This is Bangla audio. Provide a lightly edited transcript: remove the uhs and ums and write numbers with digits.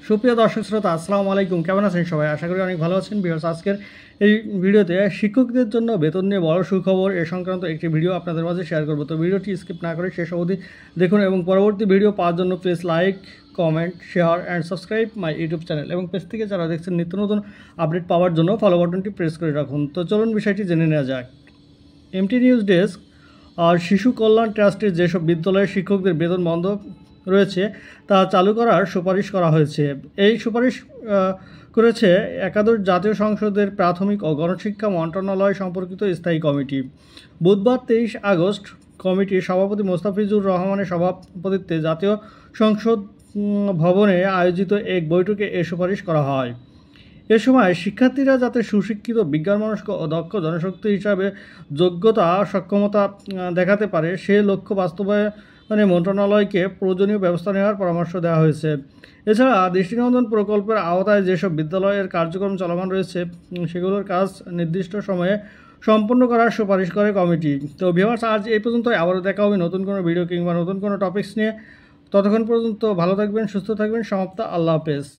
সুপ্রিয় দর্শক শ্রোতা আসসালামু আলাইকুম, কেমন আছেন সবাই? আশা করি অনেক ভালো আছেন। ভিউয়ার্স, আজকের এই ভিডিওতে শিক্ষকদের জন্য বেতন নিয়ে বড় সুখবর এ সংক্রান্ত একটি ভিডিও আপনাদের মাঝে শেয়ার করব। তো ভিডিওটি স্কিপ না করে শেষ অবধি দেখুন এবং পরবর্তী ভিডিও পাওয়ার জন্য please like, comment, share and subscribe my YouTube channel এবং পেজ থেকে যারা দেখছেন নিত্য নতুন আপডেট পাওয়ার জন্য ফলো বাটনটি প্রেস করে রাখুন। তো চলুন বিষয়টি জেনে নেওয়া যাক। MT news desk. আর শিশু কল্যাণ ট্রাস্টের যেসব বিদ্যালয়ের শিক্ষকদের বেতন বন্ধ রয়েছে তা চালু করার সুপারিশ করা হয়েছে। এই সুপারিশ করেছে একাদশ জাতীয় সংসদের প্রাথমিক ও গণশিক্ষা মন্ত্রণালয় সম্পর্কিত স্থায়ী কমিটি। বুধবার 23 আগস্ট কমিটির সভাপতি মোস্তাফিজুর রহমানের সভাপতিত্বে জাতীয় সংসদ ভবনে আয়োজিত এক বৈঠকে এ সুপারিশ করা হয়। এ সময় শিক্ষার্থীরা যাতে সুশিক্ষিত, বিজ্ঞানমনস্ক ও দক্ষ জনশক্তি হিসাবে যোগ্যতা সক্ষমতা দেখাতে পারে সে লক্ষ্য বাস্তবায়নে মন্ত্রণালয়কে প্রয়োজনীয় ব্যবস্থা নেওয়ার পরামর্শ দেওয়া হয়েছে। এছাড়া দৃষ্টিনন্দন প্রকল্পের আওতায় যেসব বিদ্যালয়ের কার্যক্রম চলমান রয়েছে সেগুলোর কাজ নির্দিষ্ট সময়ে সম্পন্ন করার সুপারিশ করে কমিটি। তো ভিউয়ার্স, আজ এই পর্যন্ত। আবারও দেখা হবে নতুন কোনো ভিডিও কিংবা নতুন কোনো টপিকস নিয়ে। ততক্ষণ পর্যন্ত ভালো থাকবেন, সুস্থ থাকবেন। সমাপ্ত। আল্লাহ হাফেজ।